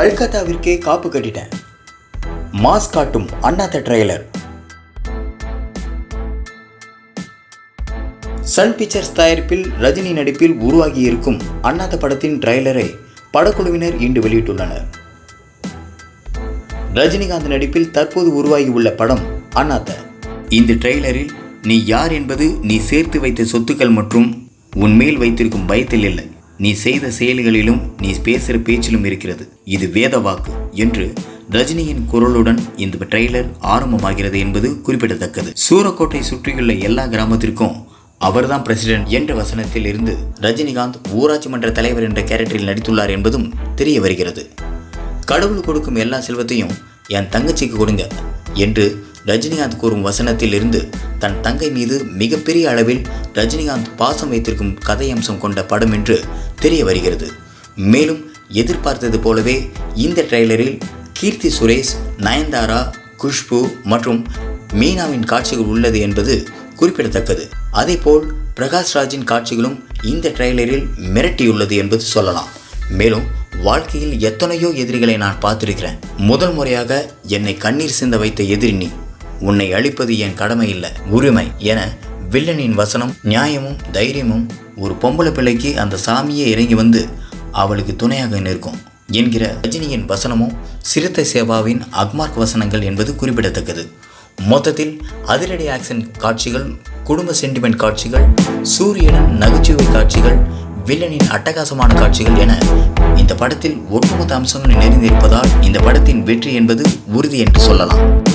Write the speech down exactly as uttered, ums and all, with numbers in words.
கல்கத்தாவிற்கே காப்பு கட்டிட்டேன். மாஸ் காட்டும் அண்ணாத்த ட்ரெய்லர். சன் பிக்சர்ஸ் தயாரிப்பில் ரஜினி நடிப்பில் உருவாகி இருக்கும் அண்ணாத்த படத்தின் ட்ரெய்லரை படக்குழுவினர் இன்று வெளியிட்டுள்ளனர். ரஜினிகாந்த் நடிப்பில் தற்போது உருவாகி உள்ள படம் அண்ணாத்த. இந்த ட்ரெய்லரில் நீ யார் என்பது நீ சேர்த்து வைத்த சொத்துக்கள் மற்றும் உன் மேல் வைத்திருக்கும் பயத்தில் இல்லை, நீ செய்த செயல்களிலும் நீ பேசுகிற பேச்சிலும் இருக்கிறது. இது வேத வாக்கு என்று ரஜினியின் குரலுடன் இந்த ட்ரெய்லர் ஆரம்பமாகிறது என்பது குறிப்பிடத்தக்கது. சூரக்கோட்டை சுற்றியுள்ள எல்லா கிராமத்திற்கும் அவர்தான் பிரசிடென்ட் என்ற வசனத்தில் இருந்து ரஜினிகாந்த் ஊராட்சி மன்ற தலைவர் என்ற கேரக்டரில் நடித்துள்ளார் என்பதும் தெரிய வருகிறது. கடவுள் கொடுக்கும் எல்லா செல்வத்தையும் என் தங்கச்சிக்கு கொடுங்க என்று ரஜினிகாந்த் கூறும் வசனத்தில் இருந்து தன் தங்கை மீது மிகப்பெரிய அளவில் ரஜினிகாந்த் பாசம் வைத்திருக்கும் கதையம்சம் கொண்ட படம் என்று தெரிய வருகிறது. மேலும் எதிர்பார்த்தது போலவே இந்த ட்ரெய்லரில் கீர்த்தி சுரேஷ், நயன்தாரா, குஷ்பு மற்றும் மீனாவின் காட்சிகள் உள்ளது என்பது குறிப்பிடத்தக்கது. அதேபோல் பிரகாஷ் ராஜின் காட்சிகளும் இந்த ட்ரெய்லரில் மிரட்டியுள்ளது என்பது சொல்லலாம். மேலும் வாழ்க்கையில் எத்தனையோ எதிரிகளை நான் பார்த்திருக்கிறேன். முதல் முறையாக என்னை கண்ணீர் சிந்த வைத்த எதிரி நீ, உன்னை அழிப்பது என் கடமை இல்லை, உரிமை என வில்லனின் வசனம் நியாயமும் தைரியமும் ஒரு பொம்பளை பிள்ளைக்கு அந்த சாமியே இறங்கி வந்து அவளுக்கு துணையாக நிற்கும் என்கிற ரஜினியின் வசனமும் சிறுத்தை சேவாவின் அக்மார்க் வசனங்கள் என்பது குறிப்பிடத்தக்கது. மொத்தத்தில் அதிரடி ஆக்ஷன் காட்சிகள், குடும்ப சென்டிமெண்ட் காட்சிகள், சூரியனின் நகைச்சுவை காட்சிகள், வில்லனின் அட்டகாசமான காட்சிகள் என இந்த படத்தில் ஒட்டுமொத்த அம்சங்கள் நிறைந்திருப்பதால் இந்த படத்தின் வெற்றி என்பது உறுதி என்று சொல்லலாம்.